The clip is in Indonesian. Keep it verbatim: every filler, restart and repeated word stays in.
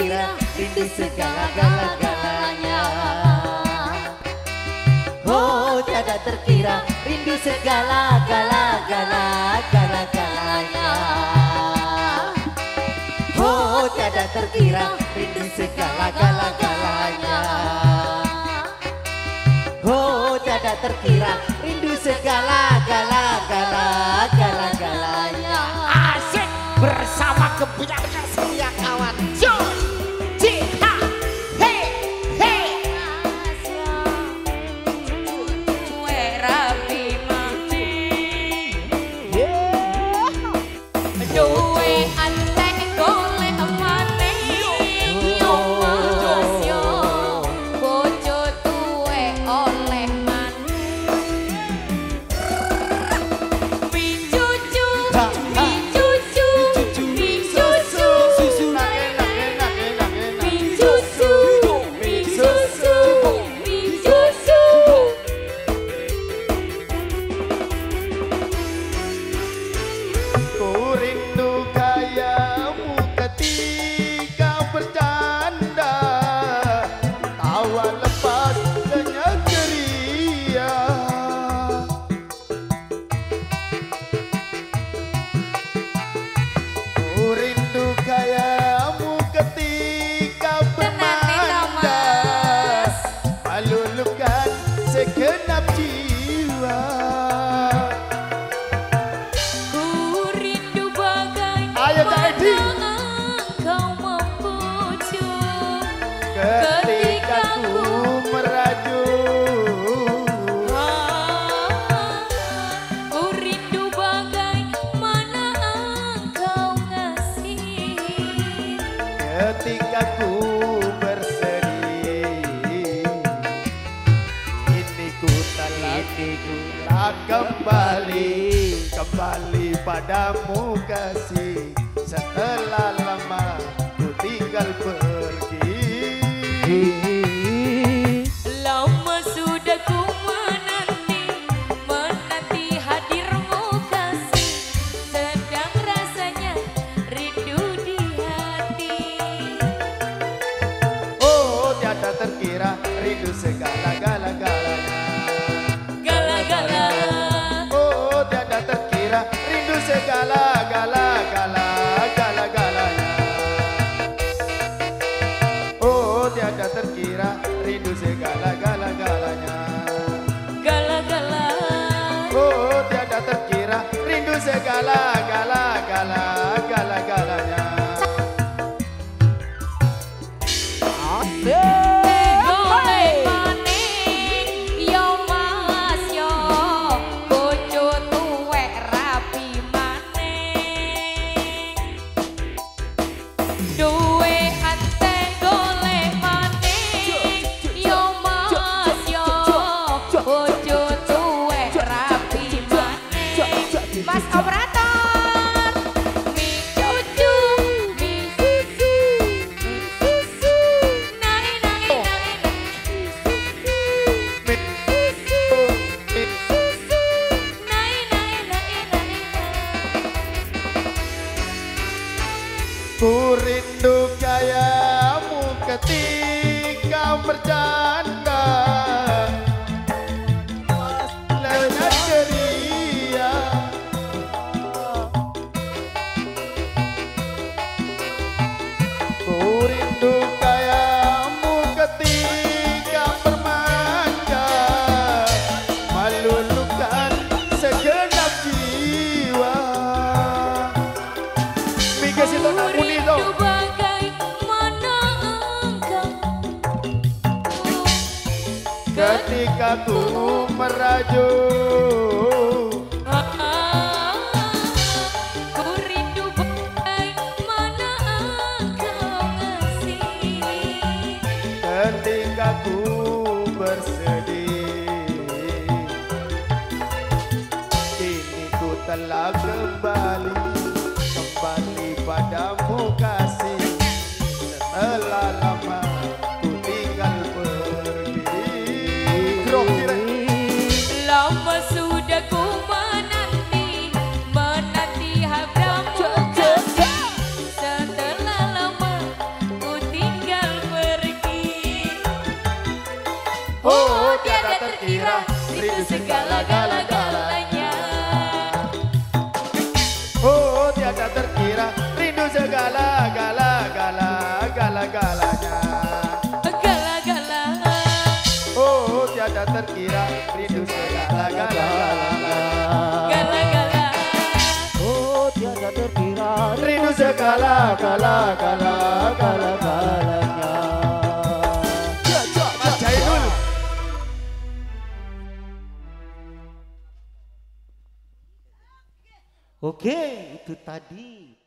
terkira rindu segala-gala-galanya. Oh tiada terkira rindu segala-gala-gala-gala-galanya. Oh tiada terkira rindu segala-gala-galanya. Oh tiada terkira rindu segala-gala-gala-gala-galanya. Asik bersama kebiasaan setia kawan. Yo, Cika, hey, hey. Kue rapi mati. Duwe antek golek mane. Yo mas yo. Bojo tuwe oleh mane. Mi cucu, mi cucu, mi cucu. Mi cucu, mi cucu, mi cucu. Ku rindu gayamu ketika bercanda, tawa lepas kenyang ceria. Ku rindu gayamu ketika bermanda, meluluhkan segenap jiwa. Ku rindu bagai Ayo, Kak Edi. mana engkau membujuk Ketika ku meraju, Ku rindu bagai mana engkau ngasih. ketika ku bersedih, ini ku telah telah kembali, kembali padamu kasih. Setelah lama ku tinggal pergi. Lama sudah ku menanti, menanti hadirmu kasih. Sedang rasanya rindu di hati. Oh tiada terkira rindu segala-gala-galanya. Gala-gala. Oh tiada terkira rindu segala-gala-gala-gala-galanya. Oh tiada terkira rindu segala-gala-galanya. Gala-gala. Oh tiada terkira rindu segala-gala-gala-gala-galanya. Golek maning yo mas yo. Bojo tuwek rapi maning. Duwe ate golek maning yo mas yo. Bojo tuwek rapi maning. Mas operator. Mi cucu, mi susu, mi susu. Nai nai nai nai. Mi susu, mi susu. Nai nai nai nai nai. Ku rindu gayamu ketika bercanda, lenyap ceria. Ku rindu gayamu ketika bermanja, meluluhkan segenap jiwa. Mika situ nak muni tu. Rindu bagai mana engkau. Ketika ku meraju, Ku rindu bagai mana engkau ngasih. ketika ku bersedih, kini ku telah kembali, kembali padamu kasih. Setelah lama ku tinggal pergi. Grok kira. Lama sudah ku menanti, menanti hadammu kasih. Setelah lama ku tinggal rindu segala-gala-galanya. Oh tiada terkira rindu segala-gala-gala-gala-galanya. Gala-gala, Oh tiada terkira rindu segala-gala-galanya. gala-gala, Oh tiada terkira Rindu segala-gala-gala-galanya. Mas Jainul. Oke, itu tadi